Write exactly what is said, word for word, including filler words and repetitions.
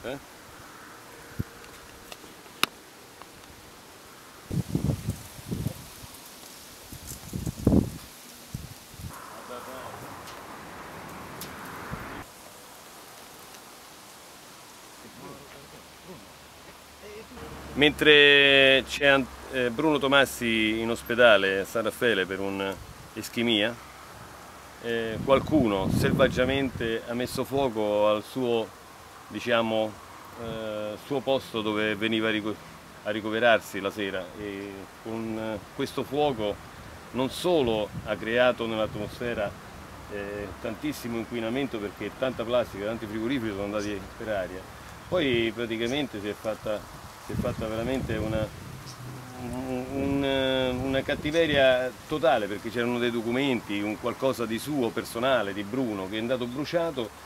Eh? Mentre c'è Bruno Tomassi in ospedale a San Raffaele per un'ischemia, eh, qualcuno selvaggiamente ha messo fuoco al suo, diciamo, eh, suo posto dove veniva a ricoverarsi la sera, e con questo fuoco non solo ha creato nell'atmosfera eh, tantissimo inquinamento, perché tanta plastica, tanti frigoriferi sono andati per aria, poi praticamente si è fatta, si è fatta veramente una, un, una cattiveria totale, perché c'erano dei documenti, un qualcosa di suo personale, di Bruno, che è andato bruciato.